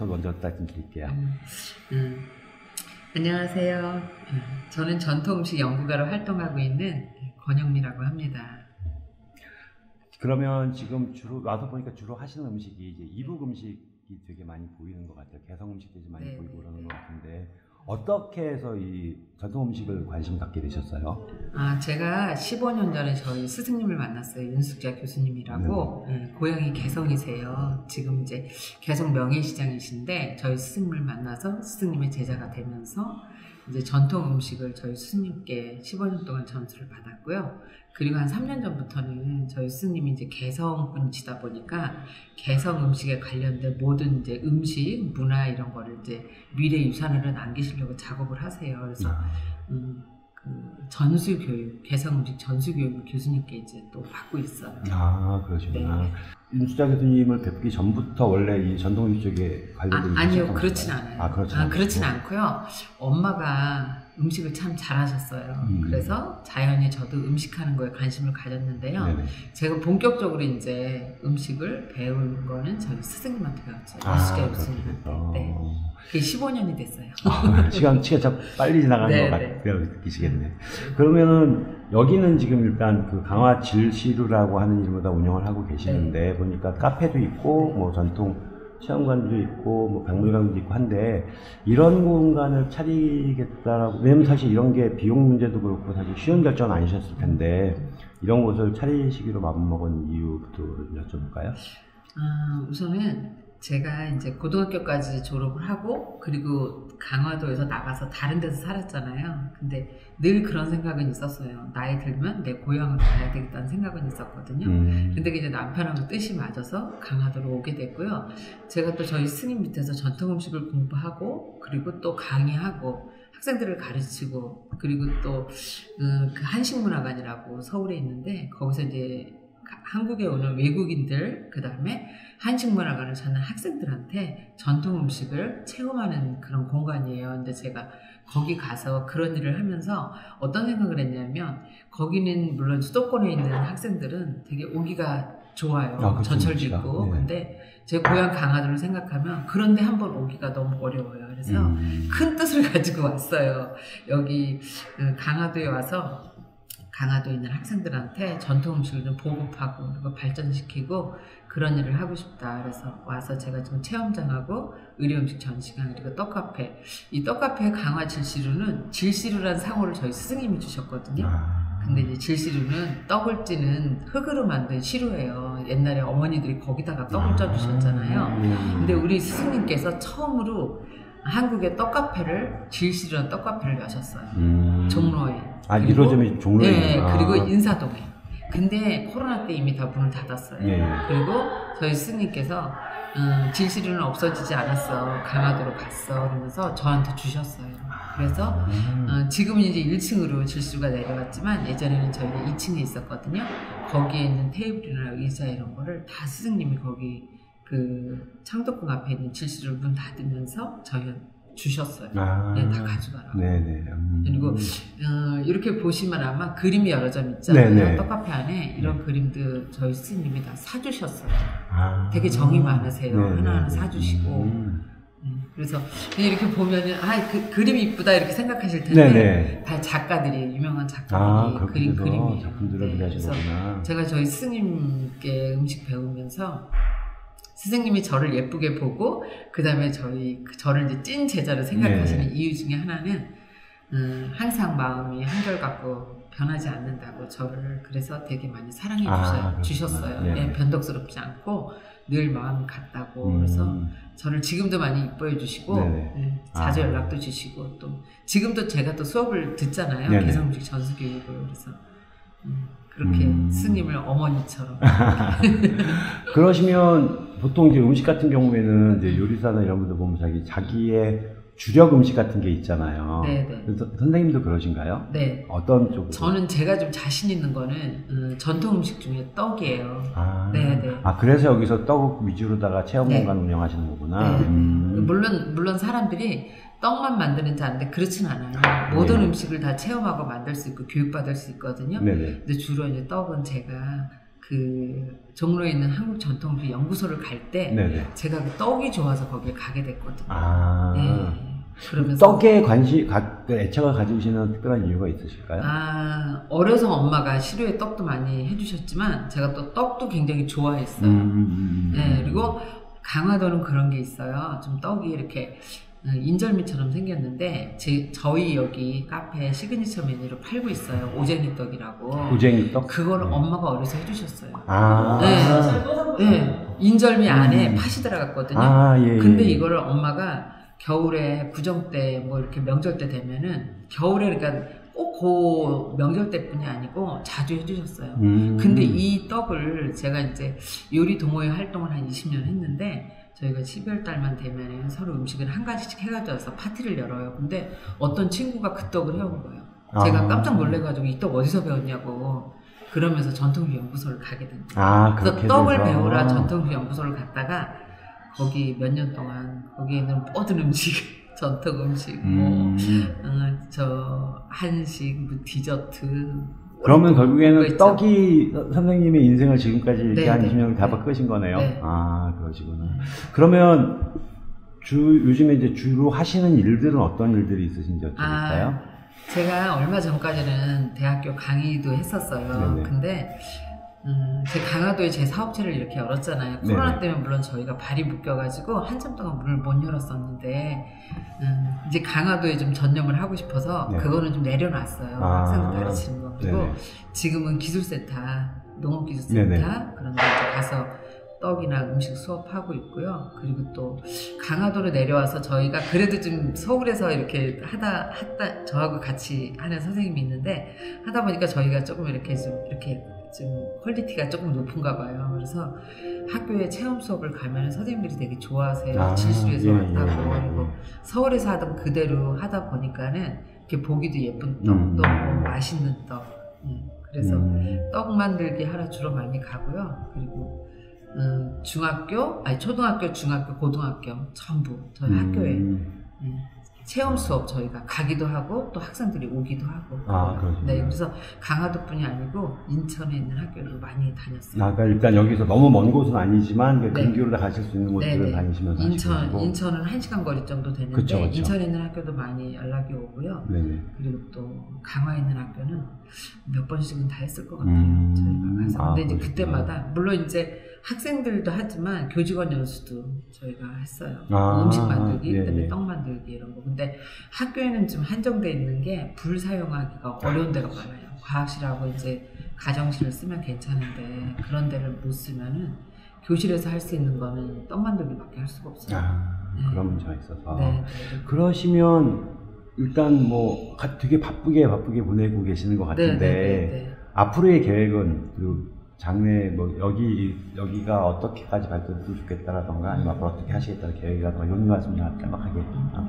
소개부터 먼저 말씀드릴게요. 안녕하세요. 저는 전통음식 연구가로 활동하고 있는 권영미라고 합니다. 그러면 지금 주로 와서 보니까 주로 하시는 음식이 이제 이북 음식이 되게 많이 보이는 것 같아요. 개성 음식들이 많이 보이고 그러는 것 같은데 어떻게 해서 이 전통 음식을 관심 갖게 되셨어요? 제가 15년 전에 저희 스승님을 만났어요. 윤숙자 교수님이라고. 고향이 개성이세요. 지금 이제 개성 명예시장이신데 저희 스승님을 만나서 스승님의 제자가 되면서 이제 전통 음식을 저희 스승님께 15년 동안 전수를 받았고요. 그리고 한 3년 전부터는 저희 스승님이 이제 개성 분이시다 보니까 개성 음식에 관련된 모든 이제 음식, 문화 이런 거를 이제 미래 유산으로 남기시려고 작업을 하세요. 그래서 그 전수교육, 개성 음식 전수교육을 교수님께 이제 또 받고 있어요. 그러시구나. 네. 윤수자 교수님을 뵙기 전부터 원래 이 전통 음식 쪽에 관련된 아니요, 그렇진 않아요. 그렇진 않고. 않고요. 엄마가 음식을 참 잘하셨어요. 그래서 자연히 저도 음식하는 거에 관심을 가졌는데요. 네네. 제가 본격적으로 이제 음식을 배운 거는 저희 스승님한테 배웠죠. 윤수자 교수님한테. 네. 그게 15년이 됐어요. 시간 참 빨리 지나가는 것 같아요. 느끼시겠네. 그러면은 여기는 지금 일단 그 강화 질시루라고 하는 이름으로 다 운영을 하고 계시는데 보니까 카페도 있고 뭐 전통 체험관도 있고 뭐 박물관도 있고 한데 이런 공간을 차리겠다라고, 왜냐면 사실 이런 게 비용 문제도 그렇고 사실 쉬운 결정은 아니셨을 텐데 이런 곳을 차리시기로 마음먹은 이유부터 여쭤볼까요? 우선은 제가 이제 고등학교까지 졸업을 하고 그리고 강화도에서 나가서 다른 데서 살았잖아요. 근데 늘 그런 생각은 있었어요. 나이 들면 내 고향으로 가야 되겠다는 생각은 있었거든요. 근데 이제 남편하고 뜻이 맞아서 강화도로 오게 됐고요. 제가 또 저희 스님 밑에서 전통 음식을 공부하고 그리고 또 강의하고 학생들을 가르치고 그리고 또 그 한식문화관이라고 서울에 있는데 거기서 이제 한국에 오는 외국인들, 그 다음에 한식문화관을 찾는 학생들한테 전통 음식을 체험하는 그런 공간이에요. 근데 제가 거기 가서 그런 일을 하면서 어떤 생각을 했냐면 거기는 물론 수도권에 있는 학생들은 되게 오기가 좋아요. 전철도 있고. 근데 제 고향 강화도를 생각하면 그런데 한번 오기가 너무 어려워요. 그래서 큰 뜻을 가지고 왔어요. 여기 강화도에 와서 강화도에 있는 학생들한테 전통 음식을 좀 보급하고 그리고 발전시키고 그런 일을 하고 싶다. 그래서 와서 제가 지금 체험장하고 의료음식 전시관 그리고 떡카페, 이 떡카페 강화 질시루는 질시루라는 상호를 저희 스승님이 주셨거든요. 근데 이제 질시루는 떡을 찌는 흙으로 만든 시루예요. 옛날에 어머니들이 거기다가 떡을 쪄주셨잖아요. 근데 우리 스승님께서 처음으로 한국의 떡카페를, 질시루라는 떡카페를 여셨어요. 종로에. 1호점이 종로에. 네, 그리고 인사동에. 근데 코로나 때 이미 다 문을 닫았어요. 그리고 저희 스님께서 질시루는 없어지지 않았어. 강화도로 갔어. 그러면서 저한테 주셨어요. 그래서 지금은 이제 1층으로 질시루가 내려갔지만 예전에는 저희가 2층에 있었거든요. 거기에 있는 테이블이나 의자 이런 거를 다 스승님이 거기 그 창덕궁 앞에 있는 질시루를 문 닫으면서 저희한테 주셨어요. 네, 다 가져가라고. 그리고 이렇게 보시면 아마 그림이 여러 점 있잖아요. 떡카페 안에 이런 그림도 저희 스님이 다 사주셨어요. 되게 정이 많으세요. 하나하나 사주시고. 그래서 이렇게 보면은 그 그림이 이쁘다 이렇게 생각하실 텐데 다 작가들이, 유명한 작가들이 그린 그림이에요. 작품들을 그리시구나. 그래서 제가 저희 스님께 음식 배우면서 스승님이 저를 예쁘게 보고 그 다음에 저를 이제 찐 제자로 생각하시는 이유 중에 하나는 항상 마음이 한결같고 변하지 않는다고 저를 그래서 되게 많이 사랑해 주셨어요. 변덕스럽지 않고 늘 마음이 같다고. 그래서 저를 지금도 많이 이뻐해 주시고 자주 연락도 주시고 또 지금도 제가 또 수업을 듣잖아요. 개성음식 전수교육을. 그래서 그렇게 스님을 어머니처럼. 그러시면 보통 이제 음식 같은 경우에는 이제 요리사나 이런 분들 보면 자기의 주력 음식 같은 게 있잖아요. 그래서 선생님도 그러신가요? 네. 어떤 쪽으로? 저는 제가 좀 자신 있는 거는 전통 음식 중에 떡이에요. 그래서 여기서 떡 위주로다가 체험 공간 운영하시는 거구나. 물론 사람들이 떡만 만드는지 아는데 그렇진 않아요. 모든 음식을 다 체험하고 만들 수 있고 교육받을 수 있거든요. 근데 주로 이제 떡은 제가 그 종로에 있는 한국 전통음식 연구소를 갈 때 제가 그 떡이 좋아서 거기에 가게 됐거든요. 아. 네. 그러면서 떡에 애착을 가지시는 특별한 이유가 있으실까요? 아, 어려서 엄마가 시루에 떡도 많이 해주셨지만 제가 또 떡도 굉장히 좋아했어요. 네, 그리고 강화도는 그런 게 있어요. 좀 떡이 이렇게 인절미처럼 생겼는데 저희 여기 카페 시그니처 메뉴로 팔고 있어요. 오쟁이 떡이라고. 오쟁이 떡? 그걸 엄마가 어려서 해주셨어요. 아. 네. 네. 인절미 안에 팥이 들어갔거든요. 아, 예, 근데 이거를 엄마가 겨울에 구정 때 뭐 이렇게 명절 때 되면은 겨울에 그러니까 꼭 그 명절 때뿐이 아니고 자주 해주셨어요. 근데 이 떡을 제가 이제 요리 동호회 활동을 한 20년 했는데 저희가 12월 달만 되면 서로 음식을 한 가지씩 해가지고 와서 파티를 열어요. 근데 어떤 친구가 그 떡을 해온 거예요. 제가 깜짝 놀래가지고 이 떡 어디서 배웠냐고. 그러면서 전통주의 연구소를 가게 된 거예요. 그래서 떡을 배우라 전통주의 연구소를 갔다가 거기 몇 년 동안 거기에는 모든 음식, 전통 음식, 한식, 뭐 디저트. 그러면 결국에는 떡이 선생님의 인생을 지금까지 이렇게 한 20년을 다 바꾸신 거네요. 네. 아, 그러시구나. 그러면 요즘에 이제 주로 하시는 일들은 어떤 일들이 있으신지 여쭤볼까요? 제가 얼마 전까지는 대학교 강의도 했었어요. 네네. 근데 제 강화도에 제 사업체를 이렇게 열었잖아요. 코로나 때문에 물론 저희가 발이 묶여가지고 한참 동안 문을 못 열었었는데 이제 강화도에 좀 전념을 하고 싶어서 그거는 좀 내려놨어요. 학생들 가르치는 거. 그리고 지금은 기술센터, 농업기술센터 그런 데 가서 떡이나 음식 수업하고 있고요. 그리고 또 강화도로 내려와서 저희가 그래도 좀 서울에서 이렇게 하다 저하고 같이 하는 선생님이 있는데 하다 보니까 저희가 조금 이렇게 좀 퀄리티가 조금 높은가 봐요. 그래서 학교에 체험 수업을 가면 선생님들이 되게 좋아하세요. 질수에서 왔다고. 그리고 서울에서 하던 그대로 하다 보니까는 이렇게 보기도 예쁜 떡도 맛있는 떡. 그래서 떡 만들기 하러 주로 많이 가고요. 그리고 초등학교, 중학교, 고등학교 전부 저희 학교에 체험 수업 저희가 가기도 하고 또 학생들이 오기도 하고. 네, 그래서 강화도뿐이 아니고 인천에 있는 학교를 많이 다녔어요. 그러니까 일단 여기서 너무 먼 곳은 아니지만 근교로 다 가실 수 있는 곳들을 다니시면서 인천은 1시간 거리 정도 되는데 그쵸. 인천에 있는 학교도 많이 연락이 오고요. 그리고 또 강화에 있는 학교는 몇 번씩은 다 했을 것 같아요. 저희가 가서. 근데 이제 그때마다 물론 이제 학생들도 하지만 교직원 연수도 저희가 했어요. 음식 만들기, 그다음에 떡 만들기 이런 거. 근데 학교에는 좀 한정되어 있는 게 불 사용하기가 어려운 데가 많아요. 과학실하고 이제 가정실을 쓰면 괜찮은데 그런 데를 못 쓰면은 교실에서 할 수 있는 거는 떡 만들기밖에 할 수가 없어요. 그런 문제가 있어서. 그러시면 일단 뭐 되게 바쁘게 보내고 계시는 것 같은데 앞으로의 계획은 장래 뭐 여기가 어떻게까지 발전했으면 좋겠다라던가 아니면 앞으로 어떻게 하시겠다는 계획이라던가 이런 말씀 좀 짤막하게.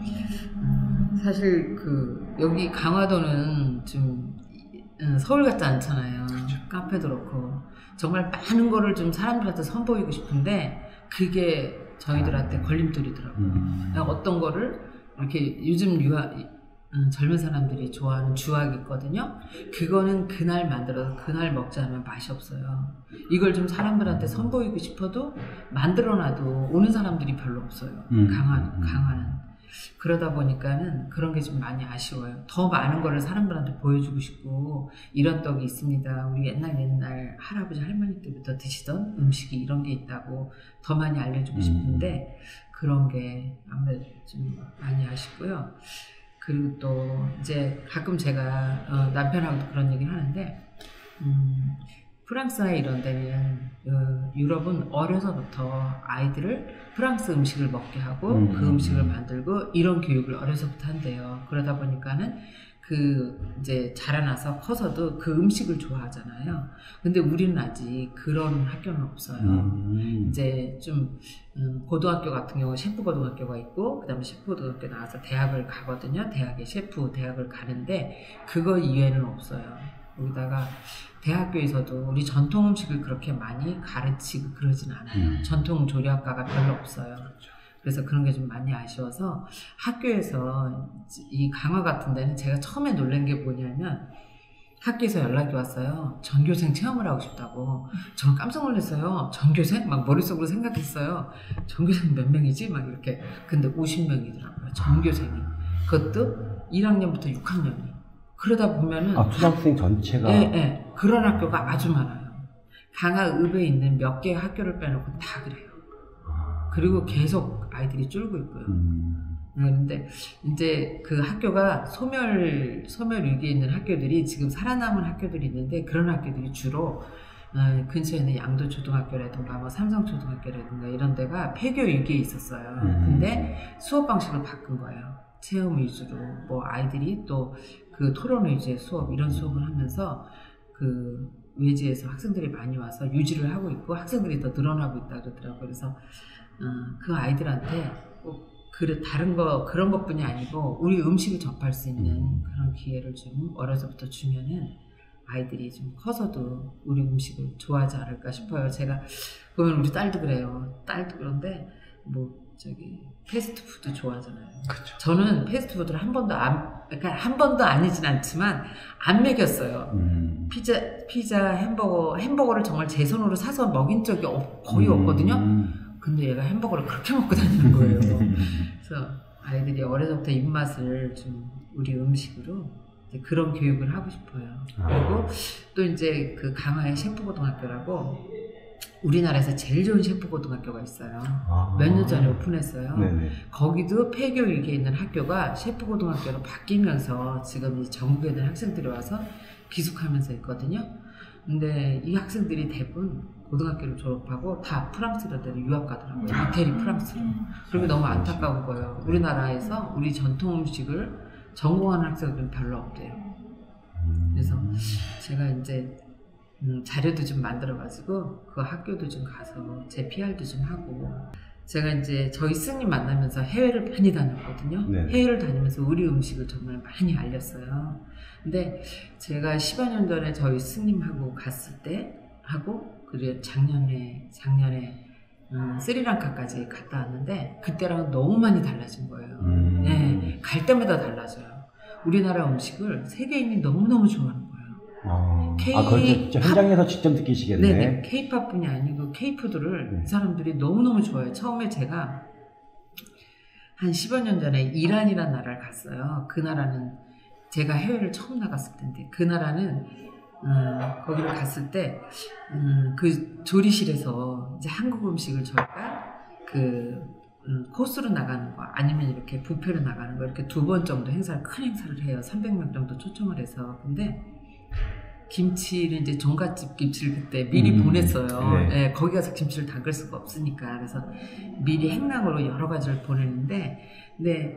사실 여기 강화도는 좀 서울 같지 않잖아요. 카페도 그렇고 정말 많은 거를 좀 사람들한테 선보이고 싶은데 그게 저희들한테 걸림돌이더라고요. 어떤 거를 이렇게 요즘 젊은 사람들이 좋아하는 주악이 있거든요. 그거는 그날 만들어서 그날 먹지 않으면 맛이 없어요. 이걸 좀 사람들한테 선보이고 싶어도 만들어놔도 오는 사람들이 별로 없어요. 강화는. 그러다 보니까는 그런 게 좀 많이 아쉬워요. 더 많은 거를 사람들한테 보여주고 싶고 이런 떡이 있습니다. 우리 옛날 할아버지 할머니 때부터 드시던 음식이 이런 게 있다고 더 많이 알려주고 싶은데 그런 게 아무래도 좀 많이 아쉽고요. 그리고 또 이제 가끔 제가 남편하고도 그런 얘기를 하는데 프랑스나 이런 데는 유럽은 어려서부터 아이들을 프랑스 음식을 먹게 하고 그 음식을 만들고 이런 교육을 어려서부터 한대요. 그러다 보니까는 이제 자라나서 커서도 그 음식을 좋아하잖아요. 근데 우리는 아직 그런 학교는 없어요. 이제 좀 고등학교 같은 경우 셰프 고등학교가 있고 그다음에 셰프 고등학교 나와서 대학을 가거든요. 대학에 셰프 대학을 가는데 그거 이외에는 없어요. 여기다가 대학교에서도 우리 전통 음식을 그렇게 많이 가르치고 그러진 않아요. 전통 조리학과가 별로 없어요. 그래서 그런 게 좀 많이 아쉬워서 학교에서 이 강화 같은 데는 제가 처음에 놀란 게 뭐냐면 학교에서 연락이 왔어요. 전교생 체험을 하고 싶다고. 저는 깜짝 놀랐어요. 전교생? 막 머릿속으로 생각했어요. 전교생 몇 명이지? 막 이렇게. 근데 50명이더라고요. 전교생이. 그것도 1학년부터 6학년이. 그러다 보면은. 초등학생 전체가? 네. 그런 학교가 아주 많아요. 강화읍에 있는 몇 개의 학교를 빼놓고 다 그래요. 그리고 계속 아이들이 줄고 있고요. 그런데 이제 그 학교가 소멸 위기에 있는 학교들이 지금 살아남은 학교들이 있는데 그런 학교들이 주로 근처에 있는 양도초등학교라든가 뭐 삼성초등학교라든가 이런 데가 폐교 위기에 있었어요. 근데 수업 방식을 바꾼 거예요. 체험 위주로 뭐 아이들이 또 그 토론 위주의 수업 이런 수업을 하면서 그 외지에서 학생들이 많이 와서 유지를 하고 있고 학생들이 더 늘어나고 있다 그러더라고요. 그래서 그 아이들한테 꼭 다른 거 그런 것뿐이 아니고 우리 음식을 접할 수 있는 그런 기회를 좀 어려서부터 주면은 아이들이 좀 커서도 우리 음식을 좋아하지 않을까 싶어요. 제가 보면 우리 딸도 그래요. 딸도 그런데 뭐 저기 패스트푸드 좋아하잖아요. 그쵸. 저는 패스트푸드를 그러니까 한 번도 아니진 않지만 안 먹였어요. 피자, 햄버거를 정말 제 손으로 사서 먹인 적이 거의 없거든요. 근데 얘가 햄버거를 그렇게 먹고 다니는 거예요. 그래서 아이들이 어려서부터 입맛을 좀 우리 음식으로 이제 그런 교육을 하고 싶어요. 그리고 또 이제 그 강화의 셰프고등학교라고 우리나라에서 제일 좋은 셰프고등학교가 있어요. 몇 년 전에 오픈했어요. 네네. 거기도 폐교 위기에 있는 학교가 셰프고등학교로 바뀌면서 지금 이 전국에 있는 학생들이 와서 기숙하면서 있거든요. 근데 이 학생들이 대부분 고등학교를 졸업하고 다 프랑스로 유학 가더라고요. 이태리 프랑스로. 그게 너무 안타까운 거예요. 우리나라에서 우리 전통 음식을 전공하는 학생들은 별로 없대요. 그래서 제가 이제 자료도 좀 만들어가지고 그 학교도 좀 가서 제 PR도 좀 하고 제가 이제 저희 스님 만나면서 해외를 많이 다녔거든요. 네. 해외를 다니면서 우리 음식을 정말 많이 알렸어요. 근데 제가 10여 년 전에 저희 스님하고 갔을 때 하고 그리고 작년에 스리랑카까지 갔다 왔는데 그때랑은 너무 많이 달라진 거예요. 네, 갈 때마다 달라져요. 우리나라 음식을 세계인이 너무너무 좋아하는 거예요. 그렇죠. 현장에서 직접 느끼시겠네. 네, K-팝뿐이 아니고 K-푸드를 이 사람들이 너무너무 좋아해요. 처음에 제가 한 10여 년 전에 이란이라는 나라를 갔어요. 그 나라는 제가 해외를 처음 나갔을 텐데 그 나라는 거기를 갔을 때 그 조리실에서 이제 한국 음식을 저희가 코스로 나가는 거 아니면 이렇게 뷔페로 나가는 거 이렇게 2번 정도 큰 행사를 해요. 300명 정도 초청을 해서. 근데 김치를 이제 종갓집 김치를 그때 미리 보냈어요. 네. 네, 거기 가서 김치를 담글 수가 없으니까. 그래서 미리 행랑으로 여러 가지를 보냈는데, 근데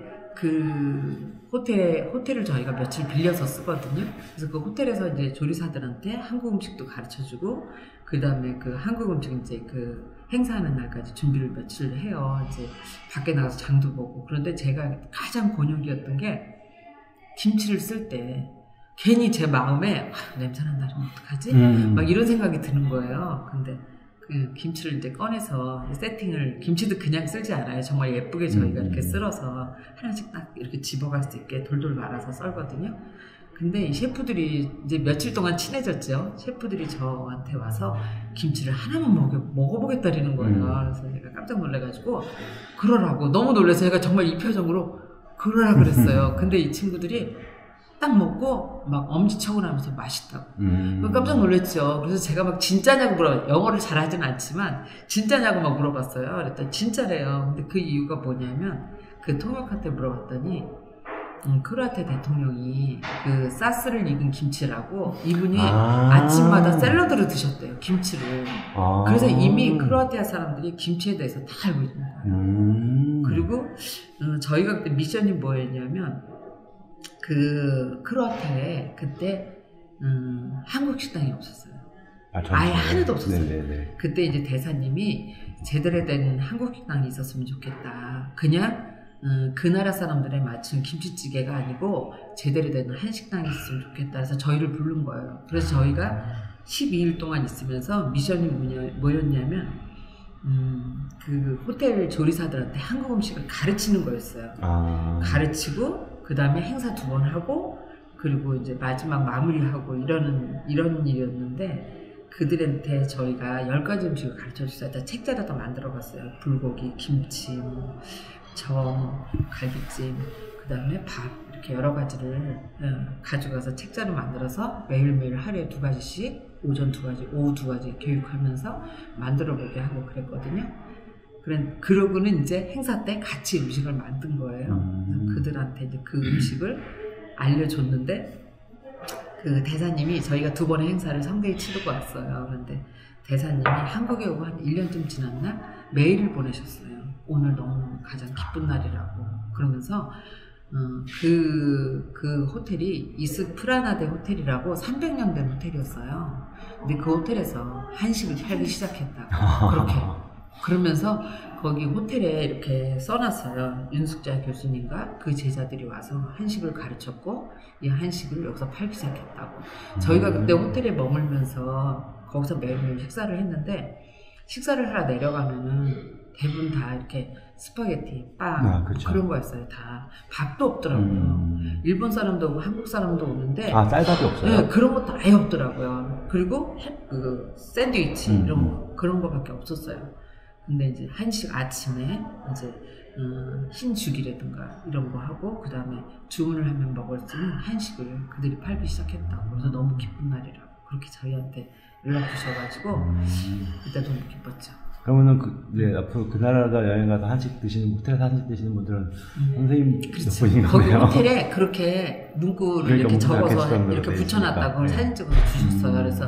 그 호텔을 저희가 며칠 빌려서 쓰거든요. 그래서 그 호텔에서 이제 조리사들한테 한국 음식도 가르쳐주고, 그 다음에 그 한국 음식 이제 그 행사하는 날까지 준비를 며칠 해요. 이제 밖에 나가서 장도 보고. 그런데 제가 가장 곤욕이었던 게 김치를 쓸 때 괜히 제 마음에 냄새난다 그러면 어떡하지? 막 이런 생각이 드는 거예요. 근데 그 김치를 이제 꺼내서 세팅을 김치도 그냥 쓸지 않아요. 정말 예쁘게 저희가 이렇게 쓸어서 하나씩 딱 이렇게 집어갈 수 있게 돌돌 말아서 썰거든요. 근데 이 셰프들이 이제 며칠 동안 친해졌죠. 셰프들이 저한테 와서 김치를 하나만 먹어보겠다라는 거예요. 그래서 제가 깜짝 놀래가지고 그러라고 너무 놀라서 제가 정말 이 표정으로 그러라 그랬어요. 근데 이 친구들이 딱 먹고 막 엄지척을 하면서 맛있다고. 깜짝 놀랐죠. 그래서 제가 막 진짜냐고 영어를 잘하진 않지만 진짜냐고 막 물어봤어요. 그랬더니 진짜래요. 근데 그 이유가 뭐냐면 그 통역한테 물어봤더니 크로아티아 대통령이 그 사스를 익은 김치라고 이분이 아침마다 샐러드로 드셨대요. 김치를. 그래서 이미 크로아티아 사람들이 김치에 대해서 다 알고 있는 거예요. 그리고 저희가 그때 미션이 뭐였냐면 그 크로아티아에 그때 한국 식당이 없었어요. 아예 하나도 없었어요. 네네네. 그때 이제 대사님이 제대로 된 한국 식당이 있었으면 좋겠다. 그냥 그 나라 사람들에 맞춘 김치찌개가 아니고 제대로 된 한식당이 있었으면 좋겠다. 그래서 저희를 부른 거예요. 그래서 저희가 12일 동안 있으면서 미션이 뭐였냐면 그 호텔 조리사들한테 한국 음식을 가르치는 거였어요. 가르치고 그 다음에 행사 2번 하고 그리고 이제 마지막 마무리하고 이런 일이었는데 그들한테 저희가 10가지 음식을 가르쳐 주자 책자를 다 만들어 봤어요. 불고기, 김치, 전, 갈비찜, 그 다음에 밥 이렇게 여러 가지를 가져가서 책자를 만들어서 매일매일 하루에 2가지씩 오전 2가지, 오후 2가지 교육하면서 만들어 보게 하고 그랬거든요. 그러고는 이제 행사 때 같이 음식을 만든 거예요. 그래서 그들한테 이제 그 음식을 알려줬는데 그 대사님이 저희가 2번의 행사를 성대히 치르고 왔어요. 그런데 대사님이 한국에 오고 한 1년쯤 지났나 메일을 보내셨어요. 오늘 너무 가장 기쁜 날이라고. 그러면서 그 호텔이 이스 프라나데 호텔이라고 300년 된 호텔이었어요. 근데 그 호텔에서 한식을 팔기 시작했다고. 그렇게. 그러면서 거기 호텔에 이렇게 써놨어요. 윤숙자 교수님과 그 제자들이 와서 한식을 가르쳤고 이 한식을 여기서 팔기 시작했다고. 저희가 그때 호텔에 머물면서 거기서 매일매일 식사를 했는데 식사를 하러 내려가면은 대부분 다 이렇게 스파게티, 빵 그렇죠. 그런 거였어요. 다 밥도 없더라고요. 일본 사람도 오고 한국 사람도 오는데 쌀밥이 없어요? 네, 그런 것도 아예 없더라고요. 그리고 그 샌드위치 이런 거 그런 거밖에 없었어요. 근데 이제 한식 아침에 이제 흰죽이라든가 이런 거 하고 그 다음에 주문을 하면 먹을 수 있는 한식을 그들이 팔기 시작했다고. 그래서 너무 기쁜 날이라고 그렇게 저희한테 연락 주셔가지고 그때 너무 기뻤죠. 그러면은 앞으로 그 나라가 여행 가서 호텔에서 한식 드시는 분들은 선생님 덕분인 거기 거네요. 호텔에 그렇게 문구를 이렇게 적어서 이렇게 붙여놨다고 그걸 사진 찍어서 주셨어요. 그래서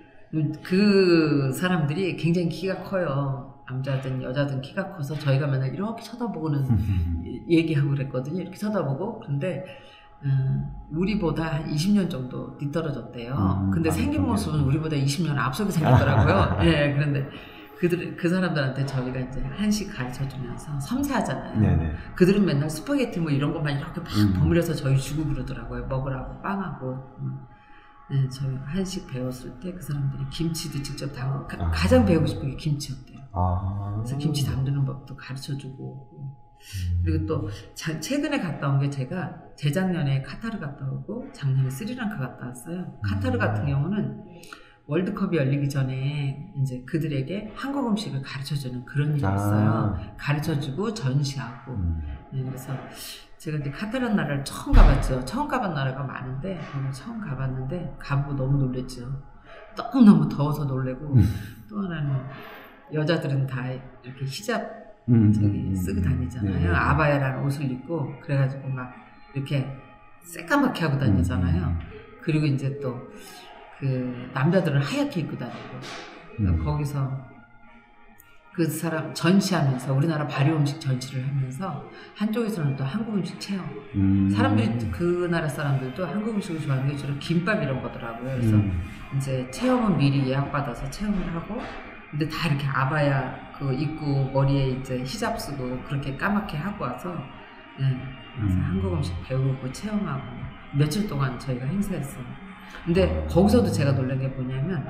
그 사람들이 굉장히 키가 커요. 남자든 여자든 키가 커서 저희가 맨날 이렇게 쳐다보고는 얘기하고 그랬거든요. 이렇게 쳐다보고. 근데 우리보다 20년 정도 뒤떨어졌대요. 근데 생긴 모습은 우리보다 20년 앞서게 생겼더라고요. 네, 그런데 그 사람들한테 저희가 이제 한식 가르쳐 주면서 섬세하잖아요. 네네. 그들은 맨날 스파게티 뭐 이런 것만 이렇게 막 버무려서 저희 주고 그러더라고요. 먹으라고 빵하고. 네, 저희 한식 배웠을 때 그 사람들이 김치도 직접 담고 가장 배우고 싶은 게 김치였대요. 그래서 김치 담그는 법도 가르쳐주고. 그리고 또 최근에 갔다 온 게 제가 재작년에 카타르 갔다 오고 작년에 스리랑카 갔다 왔어요. 카타르 같은 경우는 월드컵이 열리기 전에 이제 그들에게 한국 음식을 가르쳐주는 그런 일이 있어요. 가르쳐주고 전시하고. 네, 그래서 제가 이제 카타르 나라를 처음 가봤죠. 처음 가본 나라가 많은데 오늘 처음 가봤는데 가보고 너무 놀랬죠. 너무너무 더워서 놀래고 또 하나는 여자들은 다 이렇게 히잡 쓰고 다니잖아요. 아바야라는 옷을 입고 그래가지고 막 이렇게 새까맣게 하고 다니잖아요. 그리고 이제 또 그 남자들은 하얗게 입고 다니고 거기서 그 사람 전시하면서 우리나라 발효 음식 전시를 하면서 한쪽에서는 또 한국 음식 체험. 사람들이 그 나라 사람들도 한국 음식을 좋아하는 게 주로 김밥 이런 거더라고요. 그래서 이제 체험은 미리 예약받아서 체험을 하고 근데 다 이렇게 아바야 그 입고 머리에 이제 히잡 쓰고 그렇게 까맣게 하고 와서 그래서 한국 음식 배우고 체험하고 며칠 동안 저희가 행사했어요. 근데 거기서도 제가 놀란 게 뭐냐면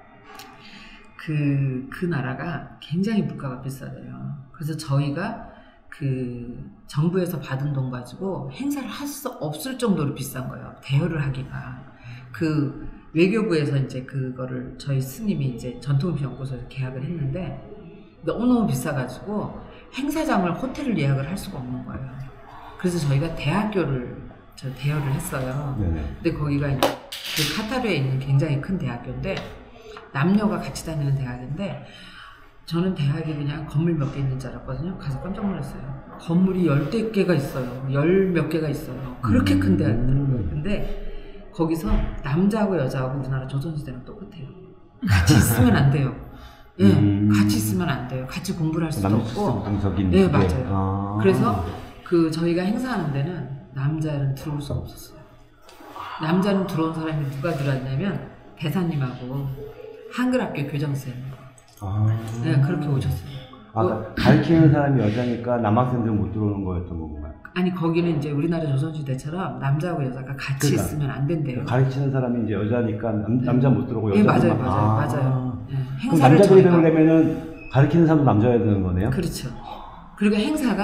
그 나라가 굉장히 물가가 비싸대요. 그래서 저희가 그 정부에서 받은 돈 가지고 행사를 할 수 없을 정도로 비싼 거예요. 대여를 하기가. 그 외교부에서 이제 그거를 저희 스님이 이제 전통음식연구소에서 계약을 했는데 너무너무 비싸가지고 행사장을 호텔을 예약을 할 수가 없는 거예요. 그래서 저희가 대학교를 대여를 했어요. 근데 거기가 이제 그 카타르에 있는 굉장히 큰 대학교인데 남녀가 같이 다니는 대학인데 저는 대학이 그냥 건물 몇 개 있는 줄 알았거든요. 가서 깜짝 놀랐어요. 건물이 10대 개가 있어요. 10 몇 개가 있어요. 그렇게 큰 대학이더라고요. 근데 거기서 남자하고 여자하고 우리나라 조선시대랑 똑같아요. 같이 있으면 안 돼요. 예, 같이 있으면 안 돼요. 같이 공부를 할 수도 없고. 네, 맞아요. 그래서 그 저희가 행사하는 데는 남자는 들어올 수가 없었어요. 남자는 들어온 사람이 누가 들어왔냐면 대사님하고 한글학교 교장쌤. 네, 그렇게 오셨어요. 가르치는 사람이 여자니까 남학생들은 못 들어오는 거였던 건가요? 아니 거기는 이제 우리나라 조선시대처럼 남자하고 여자가 같이 있으면 안 된대요. 가르치는 사람이 이제 여자니까 남자 못 들어오고 여자. 네, 맞아요. 네, 그럼 남자들이 되려면은 가르치는 사람도 남자여야 되는 거네요? 그렇죠. 그리고 행사가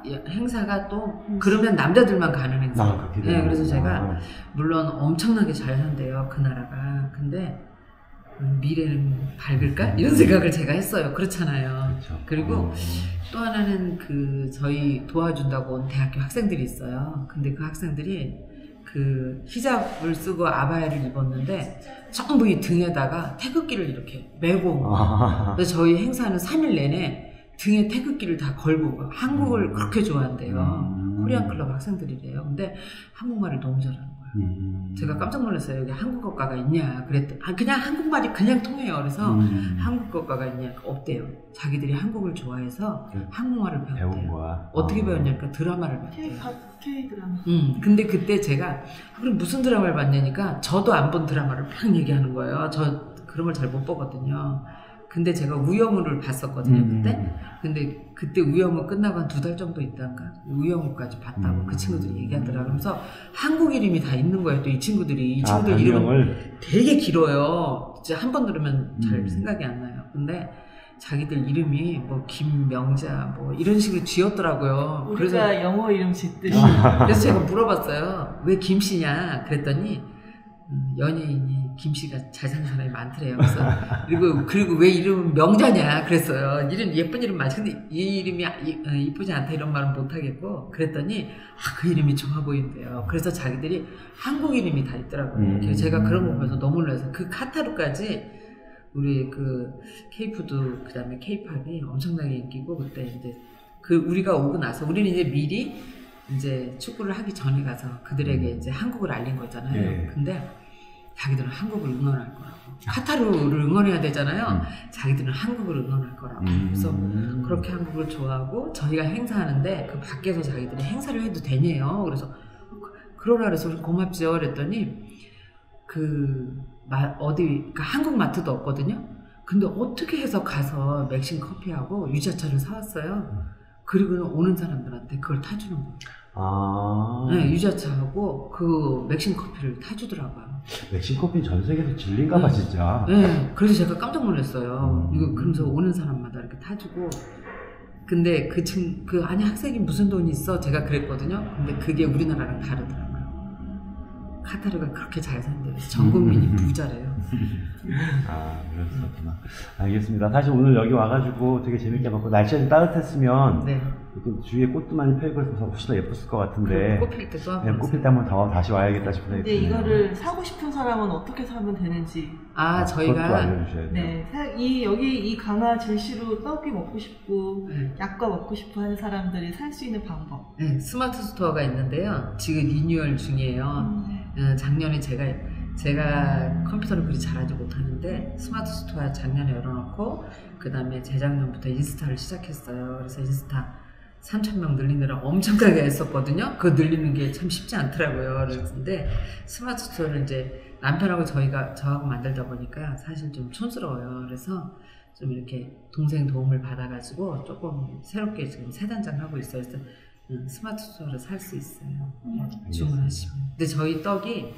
행사가 또 그러면 남자들만 가는 행사. 네, 그래서 제가 물론 엄청나게 잘 산대요 그 나라가. 근데 미래는 밝을까? 이런 생각을 제가 했어요. 그렇잖아요. 그렇죠. 그리고 또 하나는 그 저희 도와준다고 온 대학교 학생들이 있어요. 근데 그 학생들이 그 히잡을 쓰고 아바야를 입었는데 전부 이 등에다가 태극기를 이렇게 메고 온 거예요. 그래서 저희 행사는 3일 내내 등에 태극기를 다 걸고 한국을 그렇게 좋아한대요. 코리안 클럽 학생들이래요. 근데 한국말을 너무 잘하는 거예요. 제가 깜짝 놀랐어요. 여기 한국어과가 있냐 그랬더니 그냥 한국말이 그냥 통해요. 그래서 한국어과가 있냐 없대요. 자기들이 한국을 좋아해서 한국말을 배운 거야. 어떻게 배웠냐니까 드라마를 봤대요. K-드라마. 근데 그때 제가 그럼 무슨 드라마를 봤냐니까 저도 안 본 드라마를 막 얘기하는 거예요. 저 그런 걸 잘 못 보거든요. 근데 제가 우영우를 봤었거든요 그때. 근데 그때 우영우 끝나고 한 2달 정도 있다가 우영우까지 봤다고 그 친구들이 얘기하더라고요. 그래서 한국 이름이 다 있는 거예요. 또 이 친구들이. 이 친구들 이름은 되게 길어요. 진짜 한 번 들으면 잘 생각이 안 나요. 근데 자기들 이름이 뭐 김명자 뭐 이런 식으로 지었더라고요. 우리가 그래서 영어 이름 짓듯이. 그래서 제가 물어봤어요. 왜 김씨냐 그랬더니 연예인이 김씨가 잘 사는 사람이 많더래요. 그래서 그리고 왜 이름은 명자냐 그랬어요. 이름 예쁜 이름 맞지. 근데 이 이름이 이쁘지 않다 이런 말은 못 하겠고 그랬더니 그 이름이 좋아 보인대요. 그래서 자기들이 한국 이름이 다 있더라고요. 그래서 제가 그런 거 보면서 너무 놀라서 그 카타르까지 우리 그 K-푸드 그다음에 K-팝이 엄청나게 인기고 그때 이제 그 우리가 오고 나서 우리는 이제 미리 이제 축구를 하기 전에 가서 그들에게 이제 한국을 알린 거잖아요. 근데 자기들은 한국을 응원할 거라고. 카타르를 응원해야 되잖아요. 자기들은 한국을 응원할 거라고. 그래서 그렇게 한국을 좋아하고 저희가 행사하는데 그 밖에서 자기들이 행사를 해도 되냐요. 그래서 그러라 그래서 고맙죠. 그랬더니 그러니까 한국 마트도 없거든요. 근데 어떻게 해서 가서 맥심 커피하고 유자차를 사왔어요. 그리고 오는 사람들한테 그걸 타주는 거예요. 네, 유자차하고 그 맥심 커피를 타주더라고요. 맥심 커피는 전 세계에서 진리인가 봐 진짜. 네, 그래서 제가 깜짝 놀랐어요. 이거 그러면서 오는 사람마다 이렇게 타주고. 근데 아니 학생이 무슨 돈이 있어? 제가 그랬거든요. 근데 그게 우리나라랑 다르더라고요. 카타르가 그렇게 잘 산대요. 전 국민이 부자래요. 그렇구나. 알겠습니다. 사실 오늘 여기 와가지고 되게 재밌게 봤고, 날씨가 좀 따뜻했으면, 이렇게 주위에 꽃도 많이 펴있고 있어서 훨씬 더 예뻤을 것 같은데, 꽃필 때 또 한번. 꽃필 때 한번 더 다시 와야겠다 싶은 생각이 드네요. 근데 이거를 사고 싶은 사람은 어떻게 사면 되는지. 저희가. 알려주셔야 돼요. 네. 여기 이 강화 질시로 떡이 먹고 싶고, 약과 먹고 싶어 하는 사람들이 살 수 있는 방법. 네, 스마트 스토어가 있는데요. 지금 리뉴얼 중이에요. 작년에 제가 컴퓨터를 그리 잘하지 못하는데 스마트 스토어 작년에 열어놓고 그 다음에 재작년부터 인스타를 시작했어요. 그래서 인스타 3,000명 늘리느라 엄청나게 했었거든요. 그거 늘리는 게 참 쉽지 않더라고요. 그런데 스마트 스토어를 이제 남편하고 저하고 만들다 보니까 사실 좀 촌스러워요. 그래서 좀 이렇게 동생 도움을 받아가지고 조금 새롭게 지금 새 단장하고 있어요. 그래서 스마트 스토어를 살 수 있어요. 주문하시면. 근데 저희 떡이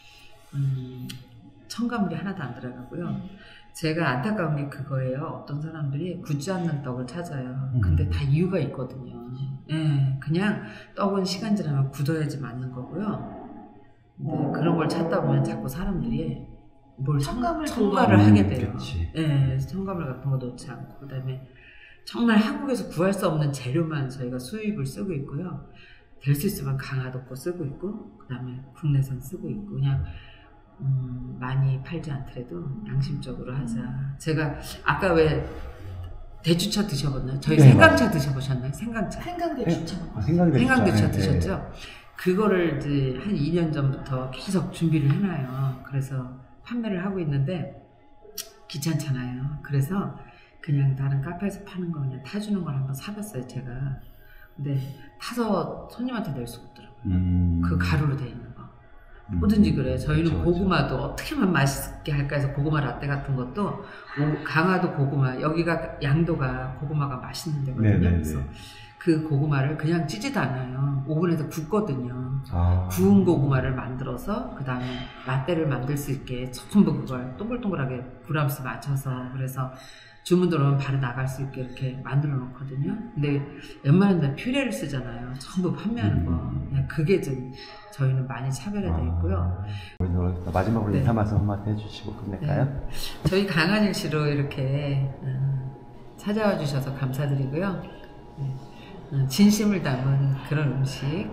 첨가물이 하나도 안 들어가고요. 제가 안타까운 게 그거예요. 어떤 사람들이 굳지 않는 떡을 찾아요. 근데 다 이유가 있거든요. 그냥 떡은 시간 지나면 굳어야지 맞는 거고요. 근데 그런 걸 찾다 보면 자꾸 사람들이 뭘 첨가를 하게 돼요. 첨가물 같은 거 넣지 않고 그다음에 정말 한국에서 구할 수 없는 재료만 저희가 수입을 쓰고 있고요. 될 수 있으면 강화도 거 쓰고 있고 그 다음에 국내산 쓰고 있고 그냥 많이 팔지 않더라도 양심적으로 하자. 제가 아까 왜 대추차 드셔봤나요? 저희 생강차 드셔보셨나요? 생강차. 생강대추차. 생강대추차 드셨죠? 그거를 이제 한 2년 전부터 계속 준비를 해놔요. 그래서 판매를 하고 있는데 귀찮잖아요. 그래서 그냥 다른 카페에서 파는 거 그냥 타주는 걸 한번 사봤어요, 제가. 근데 타서 손님한테 낼 수가 없더라고요. 그 가루로 돼 있는 거. 뭐든지 그래. 저희는 고구마도 어떻게만 맛있게 할까 해서 고구마 라떼 같은 것도 강화도 고구마, 여기가 양도가 고구마가 맛있는 데거든요. 그래서 그 고구마를 그냥 찌지도 않아요. 오븐에서 굽거든요. 아. 구운 고구마를 만들어서 그 다음에 라떼를 만들 수 있게 전부 그걸 동글동글하게 브람스 맞춰서 그래서 주문 들어오면 바로 나갈 수 있게 이렇게 만들어 놓거든요. 근데 웬만하면 퓨레를 쓰잖아요. 전부 판매하는 거. 그게 좀 저희는 많이 차별화되어 있고요. 마지막으로 네. 인사 말씀 한마디 해주시고 끝낼까요? 네. 저희 강한일시로 이렇게 찾아와 주셔서 감사드리고요. 진심을 담은 그런 음식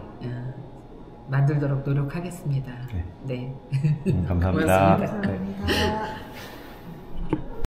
만들도록 노력하겠습니다. 네. 네. 감사합니다. 고맙습니다. 감사합니다.